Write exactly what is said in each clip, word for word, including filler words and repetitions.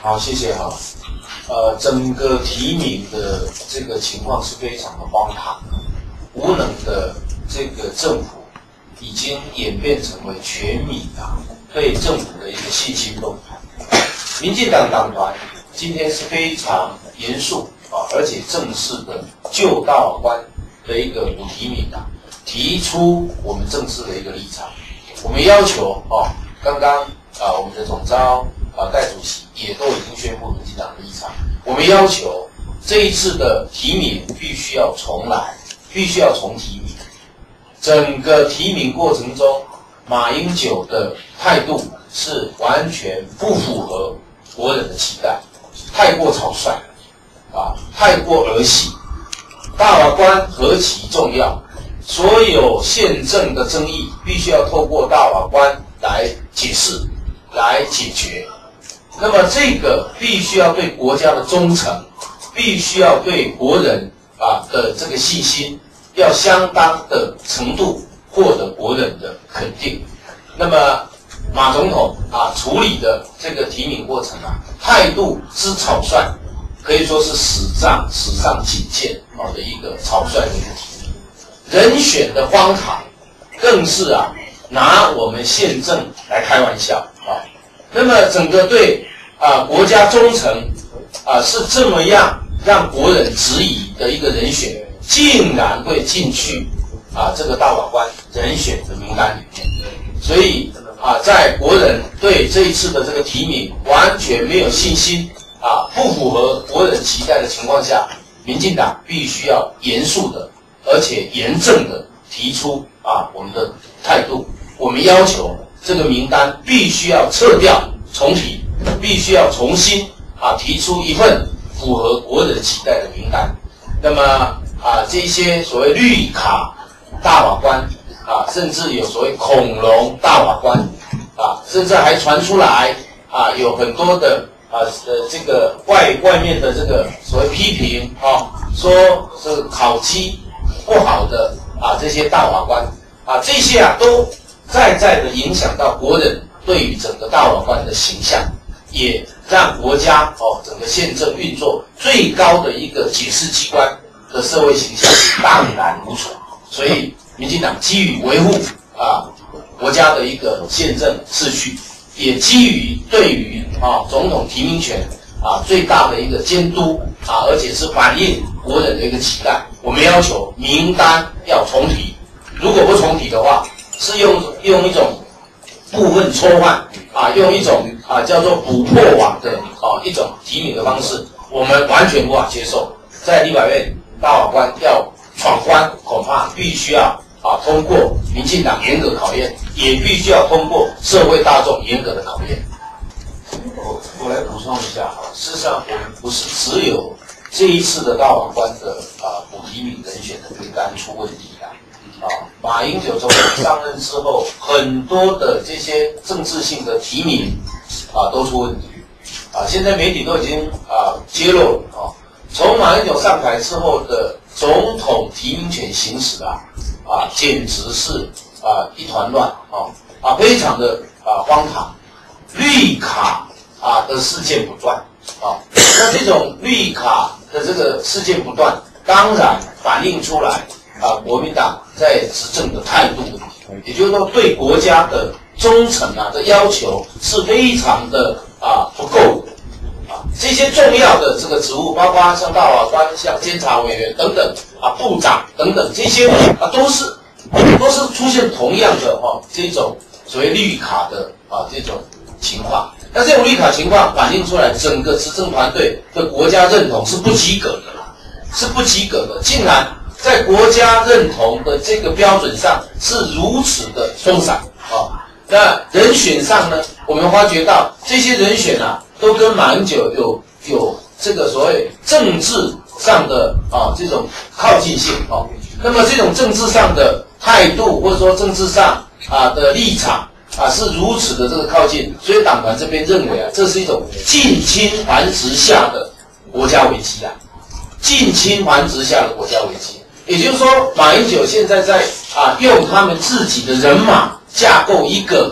好，谢谢哈。呃，整个提名的这个情况是非常的荒唐，无能的这个政府已经演变成为全民啊对政府的一个信心动员。民进党党团今天是非常严肃啊，而且正式的就大法官的一个补提名啊，提出我们正式的一个立场。我们要求哦，刚刚啊我们的总召啊戴主席也都已经宣布民进党的立场。我们要求这一次的提名必须要重来，必须要重提名。整个提名过程中，马英九的态度是完全不符合国人的期待，太过草率了，啊，太过儿戏。大法官何其重要，所有宪政的争议必须要透过大法官来解释、来解决。那么这个必须要对国家的忠诚，必须要对国人啊的这个信心，要相当的程度获得国人的肯定。那么马总统啊处理的这个提名过程啊，态度之草率，可以说是史上史上仅见啊的一个草率的一个提名。人选的荒唐，更是啊拿我们宪政来开玩笑啊。那么整个对啊国家忠诚啊是这么样让国人质疑的一个人选，竟然会进去啊这个大法官人选的名单里面。所以啊在国人对这一次的这个提名完全没有信心啊，不符合国人期待的情况下，民进党必须要严肃的而且严正的提出啊我们的态度。我们要求这个名单必须要撤掉重提，必须要重新啊提出一份符合国人期待的名单。那么啊这些所谓绿卡大法官啊，甚至有所谓恐龙大法官啊，甚至还传出来啊有很多的啊呃这个外外面的这个所谓批评啊，说这个考绩不好的啊这些大法官啊，这些啊都在在的影响到国人对于整个大法官的形象，也让国家哦整个宪政运作最高的一个解释机关的社会形象荡然无存。所以民进党基于维护啊国家的一个宪政秩序，也基于对于啊总统提名权啊最大的一个监督啊，而且是反映国人的一个期待，我们要求名单要重提。如果不重提的话，是用用一种部分抽换啊，用一种啊叫做补破网的啊一种提名的方式，我们完全无法接受。在立法院大法官要闯关，恐怕必须要啊通过民进党严格考验，也必须要通过社会大众严格的考验。我我来补充一下啊，事实上我们不是只有这一次的大法官的啊补提名人选的名单出问题啊。啊，马英九总统上任之后，很多的这些政治性的提名啊都出问题啊。现在媒体都已经啊揭露了啊，从马英九上台之后的总统提名权行使啊啊，简直是啊一团乱啊啊，非常的啊荒唐。绿卡啊的事件不断啊，那这种绿卡的这个事件不断，当然反映出来啊国民党在执政的态度问题，也就是说对国家的忠诚啊的要求是非常的啊不够的啊。这些重要的这个职务，包括像大法官、像监察委员等等啊，部长等等，这些啊都是都是出现同样的哈、啊、这种所谓绿卡的啊这种情况。那这种绿卡情况反映出来，整个执政团队的国家认同是不及格的，是不及格的，竟然在国家认同的这个标准上是如此的松散啊。那人选上呢，我们发觉到这些人选啊，都跟马英九有有这个所谓政治上的啊这种靠近性啊。那么这种政治上的态度，或者说政治上啊的立场啊是如此的这个靠近，所以党团这边认为啊，这是一种近亲繁殖下的国家危机啊，近亲繁殖下的国家危机。也就是说，马英九现在在啊用他们自己的人马架构一个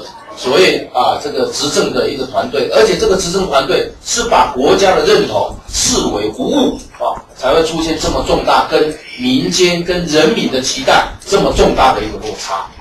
所谓啊这个执政的一个团队，而且这个执政团队是把国家的认同视为无物啊，才会出现这么重大跟民间跟人民的期待这么重大的一个落差。